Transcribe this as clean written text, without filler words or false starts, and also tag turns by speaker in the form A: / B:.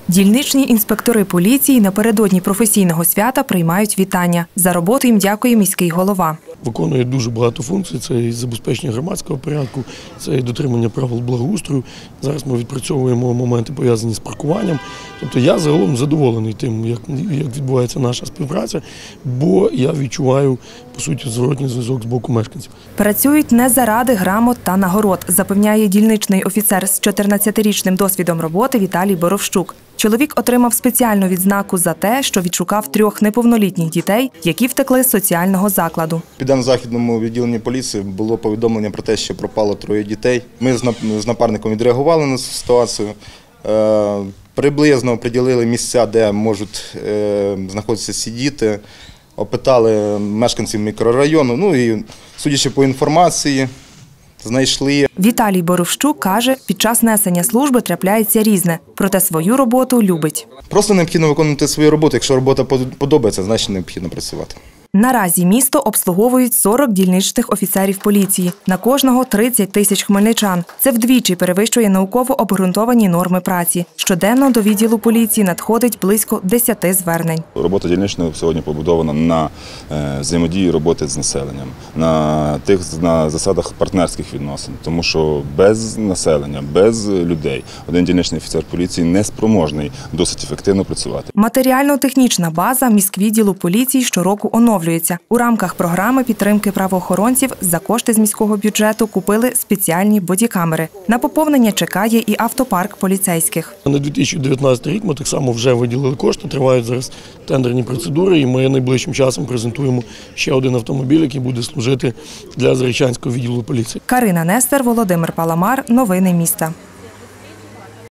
A: Дільничні інспектори поліції напередодні професійного свята приймають вітання. За роботу їм дякує міський голова.
B: Виконує дуже багато функцій. Це і забезпечення громадського порядку, це і дотримання правил благоустрою. Зараз ми відпрацьовуємо моменти, пов'язані з паркуванням. Тобто я загалом задоволений тим, як відбувається наша співпраця, бо я відчуваю, по суті, зворотній зв'язок з боку мешканців.
A: Працюють не заради грамот та нагород, запевняє дільничний офіцер з 14-річним досвідом роботи Віталій Боровщук. Чоловік отримав спеціальну відзнаку за те, що відшукав 3 неповнолітніх дітей, які втекли з соціального закладу.
C: В Південно-Західному відділенні поліції було повідомлення про те, що пропало 3 дітей. Ми з напарником відреагували на цю ситуацію. Приблизно приділили місця, де можуть знаходитися ці діти. Опитали мешканців мікрорайону, ну і, судячи по інформації, знайшли.
A: Віталій Боровщук каже, під час несення служби трапляється різне, проте свою роботу любить.
C: Просто необхідно виконувати свою роботу. Якщо робота подобається, значить необхідно працювати.
A: Наразі місто обслуговують 40 дільничних офіцерів поліції. На кожного 30 тисяч хмельничан. Це вдвічі перевищує науково обґрунтовані норми праці. Щоденно до відділу поліції надходить близько 10 звернень.
D: Робота дільничного сьогодні побудована на взаємодії роботи з населенням, на засадах партнерських відносин. Тому що без населення, без людей один дільничний офіцер поліції не спроможний досить ефективно працювати.
A: Матеріально-технічна база міськвідділу поліції щороку оновлюється. У рамках програми підтримки правоохоронців за кошти з міського бюджету купили спеціальні бодікамери. На поповнення чекає і автопарк поліцейських.
B: На 2019 рік ми так само вже виділили кошти, тривають зараз тендерні процедури, і ми найближчим часом презентуємо ще один автомобіль, який буде служити для Зарічанського відділу поліції.
A: Карина Нестер, Володимир Паламар. Новини міста.